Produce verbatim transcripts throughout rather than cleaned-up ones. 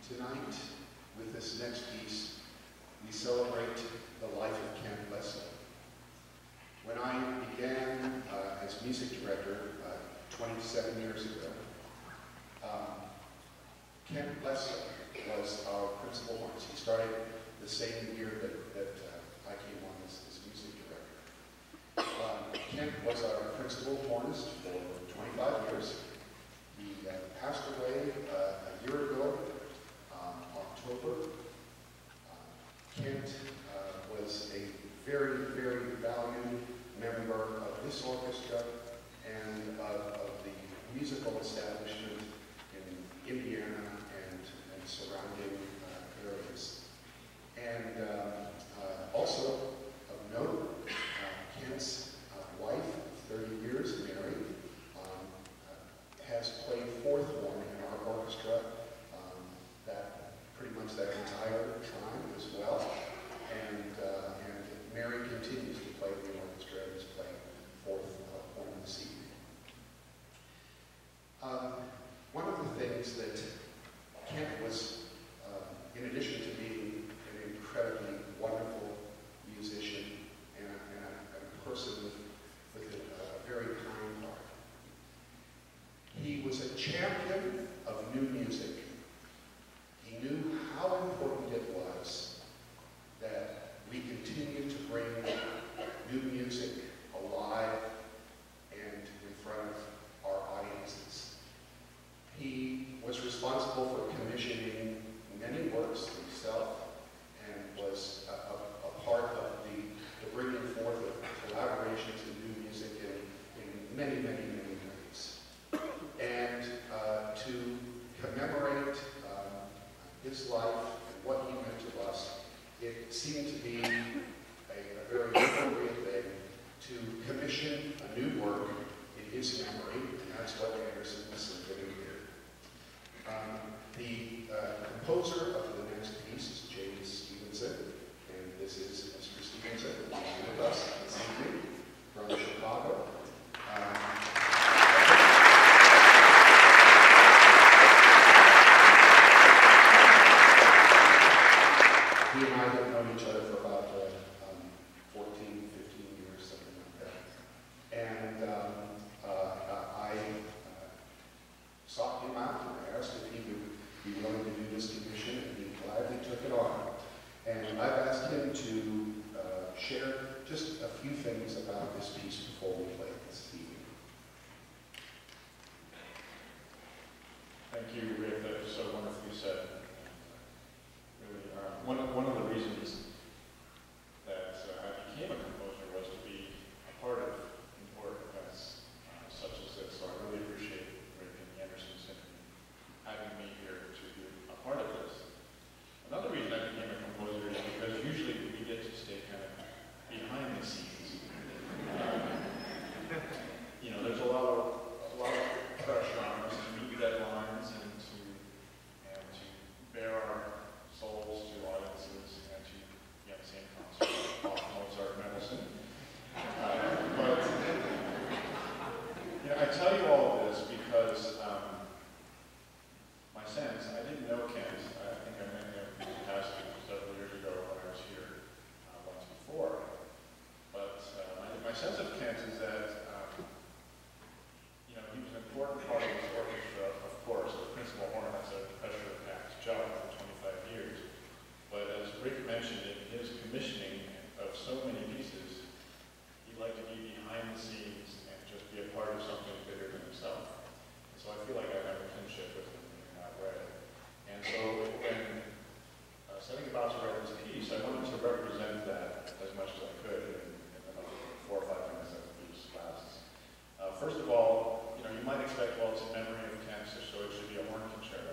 Tonight, with this next piece, we celebrate the life of Kent Leslie. When I began uh, as music director uh, twenty-seven years ago, um, Kent Leslie was our principal hornist. He started the same year that, that uh, I came on as, as music director. Um, Kent was our principal hornist for twenty-five years. He uh, passed away uh, a year ago, um, October. Uh, Kent uh, was a very, very valued member of this orchestra and uh, of the musical establishment in Indiana and, and surrounding uh, areas. And um, uh, also of note, uh, Kent's uh, wife, thirty years married, um, uh, has played fourth horn in our orchestra um, that pretty much that entire time as well. And, uh, and Mary continues to play the orchestra and is playing fourth uh, horn this evening. Um, one of the things that Kent was, um, in addition to being an incredibly wonderful musician and a, and a, and a person with, with a, a very kind heart, he was a champion of new music. He knew how important it was that we continue to bring new music alive and in front of our audiences. He was responsible for commissioning many works himself and was a, a, a part of the, the bringing forth of collaborations and new music in, in many, many, many ways. And uh, to commemorate um, his life and what he meant to us, it seemed to be a, a very appropriate thing to commission a new work in his memory, and that's what Anderson Symphony did. Um, the uh, composer of the next piece is James Stephenson, and this is Mister Stephenson, who's with us this evening from Chicago. Um, He and I have known each other for about uh, um, fourteen, fifteen years, something like that. And um, uh, I uh, sought him out and I asked if he would be willing to do this commission, and he gladly took it on. And I've asked him to uh, share just a few things about this piece before we play it this evening. Thank you, Rick. That was so wonderfully said. Really, uh, one, of, one of the reasons that uh, I became a composer was to be a part of important events uh, such as this. So I really appreciate Rick and the Anderson Symphony having me here to be a part of this. Another reason I became a composer is because usually we get to stay kind of behind the scenes. Um, you know, there's a lot of a lot of pressure on us to meet deadlines and to and to bear our souls to audiences and to get the same concert, Mozart, Medicine. Uh, but you know, I tell you all of this because um, my sense, I didn't know Kent. I think I met him in the past several years ago when I was here uh, once before. But uh, my, my sense of Kent is that um, you know, he was an important part of this orchestra, of course, the principal horn. That's a pressure-packed job for twenty-five years. But as Rick mentioned, in his commissioning of so many pieces, he'd like to be behind the scenes and just be a part of something bigger than himself. And so I feel like I have a kinship with him in that way. And so when uh, setting about to write this piece, I wanted to represent that as much as I could in, in the four or five minutes that the piece lasts. Uh, first of all, you know, you might expect, well, it's in memory of Kent, so it should be a horn concerto.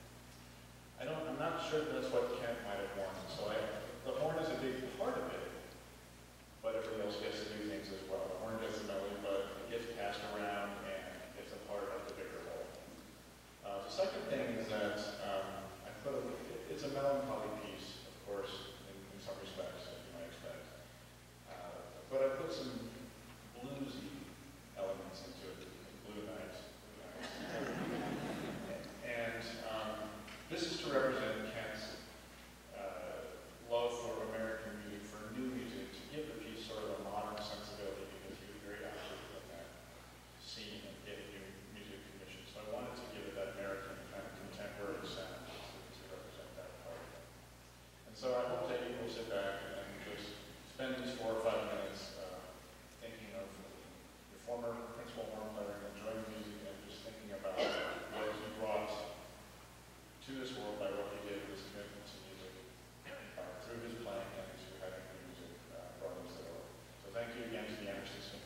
I don't, I'm not sure that's what Kent might have wanted. So I, the horn is a big part of it, but everybody else gets to do things as well. The horn gets the melody, but it gets passed around and it's a part of the bigger whole. Uh, the second thing is that um, I put a, it's a melancholy piece, of course, in, in some respects, as you might expect. Uh, but I put some bluesy elements into it, blue nights, blue nights. and um, this is to represent Kent's uh, love for American music, for new music, to give the piece sort of a modern sensibility, because he was very active in that scene and getting new music commissioned. So I wanted to give it that American kind of contemporary sound to, to represent that part. And so I hope that you will sit back and just spend these four or five minutes uh, thinking of your former principal horn player and enjoying music, and just thinking about what he brought to this world by what he did with his commitment to music, uh, through his playing and through having the music uh, brought into the world. So thank you again to the Anderson Symphony.